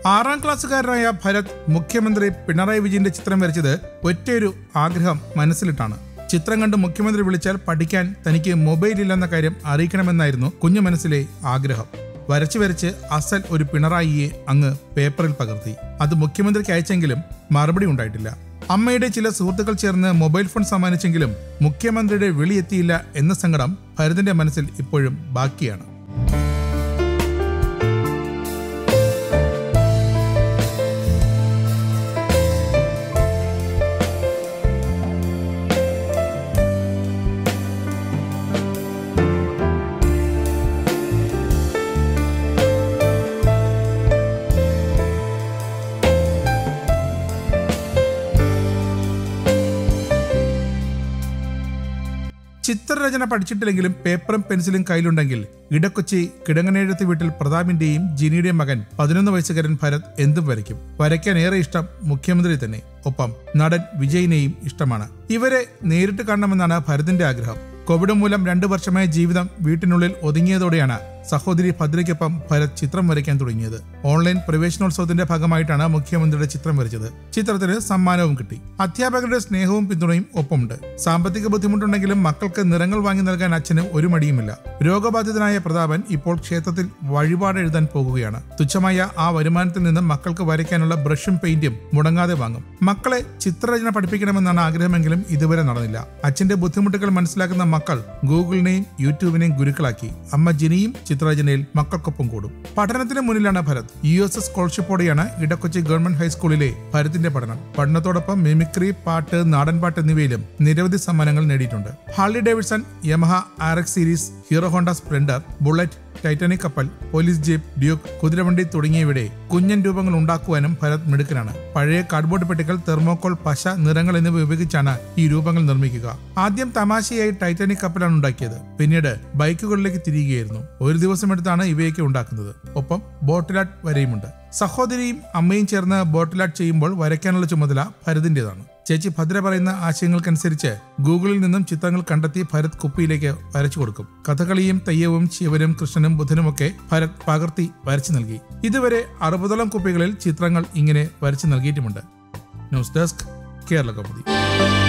6ാം ക്ലാസ്സുകാരനായ ഭരത് മുഖ്യമന്ത്രി പിണറായി വിജയന്റെ ചിത്രം വരച്ചത് ഒറ്റയൊരു ആഗ്രഹം മനസ്സിലിട്ടാണ്. ചിത്രം കണ്ട് മുഖ്യമന്ത്രി വിളിച്ചാൽ പഠിക്കാൻ തനിക്ക് മൊബൈൽ ഇല്ലെന്ന കാര്യം അറിയിക്കണമെന്നായിരുന്നു കുഞ്ഞു മനസ്സിലെ ആഗ്രഹം. വരച്ച് അസൽ ഒരു പിണറായിയെ അങ്ങ് പേപ്പറിൽ പകർത്തി. അത് മുഖ്യമന്ത്രിക്ക് അയച്ചെങ്കിലും മറുപടി ഉണ്ടായിട്ടില്ല. അമ്മയുടെ ചില സുഹൃത്തുക്കൾ ചേർന്ന് മൊബൈൽ ഫോൺ സമ്മാനിച്ചെങ്കിലും മുഖ്യമന്ത്രിയുടെ വിളി എത്തിയില്ല എന്ന സങ്കടം ഭരതിന്റെ മനസ്സിൽ ഇപ്പോഴും ബാക്കിയാണ്. ചിത്രരചന പഠിച്ചിട്ടില്ലെങ്കിലും പേപ്പറും പെൻസിലും കയ്യിലുണ്ടെങ്കിൽ ഇടക്കൊച്ചി കിടങ്ങനെഴുത്ത് വീട്ടിൽ പ്രതാപിന്റെയും ജിനിയുടെയും മകൻ 11 വയസ്സുകാരൻ ഭരത് എന്തും വരയ്ക്കും. വരയ്ക്കാൻ ഏറെ ഇഷ്ടം മുഖ്യമന്ത്രി തന്നെ. ഒപ്പം നടൻ വിജയിനെയും ഇഷ്ടമാണ്. ഇവരെ നേരിട്ട് കാണണമെന്നാണ് ഭരതിന്റെ ആഗ്രഹം. കോവിഡ് മൂലം 2 വർഷമായ ജീവിതം വീട്ടിനുള്ളിൽ ഒതുങ്ങിയതോടെയാണ് സഹോദരി ഭദ്രയ്ക്കൊപ്പം ഭരത് ചിത്രം വരയ്ക്കാൻ തുടങ്ങിയത്. ഓൺലൈൻ പ്രവേശനോത്സവത്തിന്റെ ഭാഗമായിട്ടാണ് മുഖ്യമന്ത്രിയുടെ ചിത്രം വരച്ചത്. ചിത്രത്തിന് സമ്മാനവും കിട്ടി. അധ്യാപകരുടെ സ്നേഹവും പിന്തുണയും ഒപ്പമുണ്ട്. സാമ്പത്തിക ബുദ്ധിമുട്ടുണ്ടെങ്കിലും മക്കൾക്ക് നിറങ്ങൾ വാങ്ങി നൽകാൻ അച്ഛന് ഒരു മടിയുമില്ല. രോഗബാധിതനായ പ്രതാപൻ ഇപ്പോൾ ക്ഷേത്രത്തിൽ വഴിപാട് എഴുതാൻ പോകുകയാണ്. തുച്ഛമായ ആ വരുമാനത്തിൽ നിന്നും മക്കൾക്ക് വരയ്ക്കാനുള്ള ബ്രഷും പെയിന്റും മുടങ്ങാതെ വാങ്ങും. മക്കളെ ചിത്രരചന പഠിപ്പിക്കണമെന്നാണ് ആഗ്രഹമെങ്കിലും ഇതുവരെ നടന്നില്ല. അച്ഛന്റെ ബുദ്ധിമുട്ടുകൾ മനസ്സിലാക്കുന്ന മക്കൾ ഗൂഗിളിനെയും യൂട്യൂബിനെയും ഗുരുക്കളാക്കി. അമ്മ ജിനിയും ചിത്രരചനയിൽ മക്കൾക്കൊപ്പം കൂടും. പഠനത്തിന് മുന്നിലാണ് ഭരത്. USS സ്കോളർഷിപ്പോടെയാണ് ഇടക്കൊച്ചി ഗവൺമെന്റ് ഹൈസ്കൂളിലെ ഭരത്തിന്റെ പഠനം. പഠനത്തോടൊപ്പം മിമിക്രി, പാട്ട്, നാടൻപാട്ട് എന്നിവയിലും നിരവധി സമ്മാനങ്ങൾ നേടിയിട്ടുണ്ട്. Harley Davidson, Yamaha RX series, Hero Honda Splendor, bullet, Titanic കപ്പൽ, പോലീസ് ജീപ്പ്, ഡ്യൂക്ക്, കുതിരവണ്ടി തുടങ്ങിയവയുടെ കുഞ്ഞൻ രൂപങ്ങൾ ഉണ്ടാക്കുവാനും ഭരത് മിടുക്കനാണ്. പഴയ കാർഡ്ബോർഡ് പെട്ടികൾ, തെർമോക്കോൾ, പശ, നിറങ്ങൾ എന്നിവ ഉപയോഗിച്ചാണ് ഈ രൂപങ്ങൾ നിർമ്മിക്കുക. ആദ്യം തമാശയായി ടൈറ്റാനിക് കപ്പലാണ് ഉണ്ടാക്കിയത്. പിന്നീട് ബൈക്കുകളിലേക്ക് തിരിയുകയായിരുന്നു. ഒരു ദിവസമെടുത്താണ് ഇവയൊക്കെ ഉണ്ടാക്കുന്നത്. ഒപ്പം ബോട്ടിൽ ആർട്ട് വരെയുമുണ്ട്. സഹോദരിയും അമ്മയും ചേർന്ന് ബോട്ടിൽ ആർട്ട് ചെയ്യുമ്പോൾ വരയ്ക്കാനുള്ള ചുമതല ഭരതിന്റേതാണ്. ചേച്ചി ഭദ്ര പറയുന്ന ആശയങ്ങൾക്കനുസരിച്ച് ഗൂഗിളിൽ നിന്നും ചിത്രങ്ങൾ കണ്ടെത്തി ഭരത് കുപ്പിയിലേക്ക് വരച്ചു കൊടുക്കും. കഥകളിയും തെയ്യവും ശിവനും കൃഷ്ണനും ബുധനുമൊക്കെ ഭരത് പകർത്തി വരച്ചു നൽകി. ഇതുവരെ 60ഓളം കുപ്പികളിൽ ചിത്രങ്ങൾ ഇങ്ങനെ വരച്ചു നൽകിയിട്ടുമുണ്ട്. News desk, Kerala Kaumudi.